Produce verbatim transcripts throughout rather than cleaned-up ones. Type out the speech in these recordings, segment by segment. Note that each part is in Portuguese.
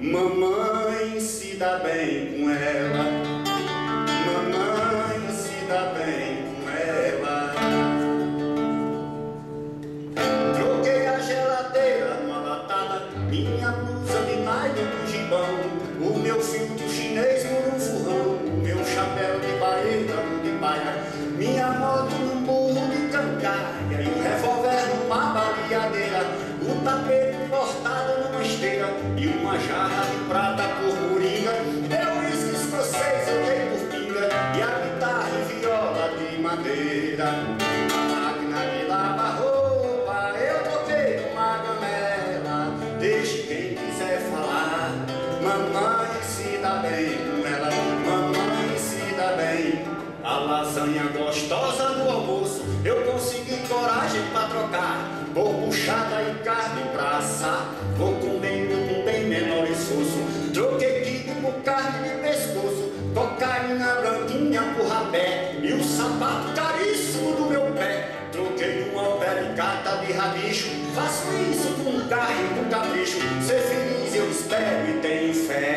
Mamãe se dá bem com ela, mamãe se dá bem com ela. Troquei a geladeira numa latada, minha blusa de nylon com gibão, o meu filtro chinês por um furrão, o meu chapéu de baeta de baia, minha moto num burro de cangaia e um revólver numa baleadeira, o tapete cortado numa esteira e uma jarra de prata por moringa. Meu uísque escocês eu dei por pinga e a guitarra e viola de madeira. A máquina de lavar roupa eu toquei numa gamela. Deixe quem quiser falar, mamãe se dá bem com ela, mamãe se dá bem. A lasanha gostosa do almoço eu consegui coragem pra trocar por buchada e carne pra assar. Vou comendo com bem menor esforço, troquei quibe por carne de pescoço, cocaína branquinha por rapé e o sapato caríssimo do meu pé. Troquei uma alpericata de rabicho, faço isso com carne e com capricho. Ser feliz eu espero e tenho fé.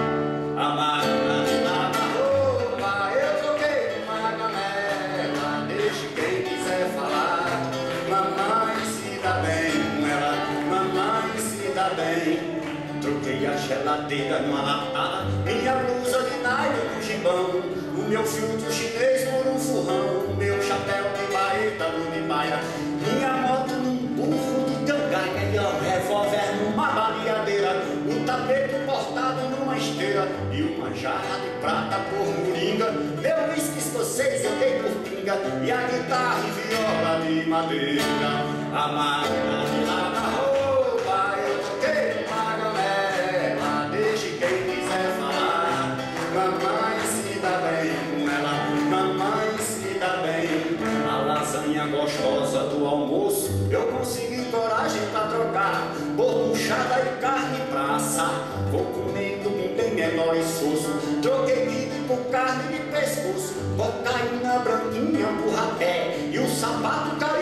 A máquina de lavar roupa eu troquei numa gamela. Deixe quem quiser falar, mamãe se dá bem com ela, mamãe se dá bem. Troquei a geladeira numa latada, minha blusa de nylon com gibão, o meu filtro chinês por um furrão, o meu chapéu de baeta de baia, minha moto num burro de cangaia e um revólver numa baleadeira, o tapete cortado numa esteira e uma jarra de prata por moringa. Meu uísque escocês eu dei por pinga e a guitarra e viola de madeira. A máquina de lavar roupa eu toquei numa gamela. Deixe quem quiser falar, mamãe se dá bem com ela, mamãe se dá bem. A lasanha gostosa do almoço eu consegui coragem pra trocar por buchada e carne pra assar. Vou comendo com bem menor esforço, troquei quibe por carne de pescoço, cocaína branquinha por rapé e o sapato caríssimo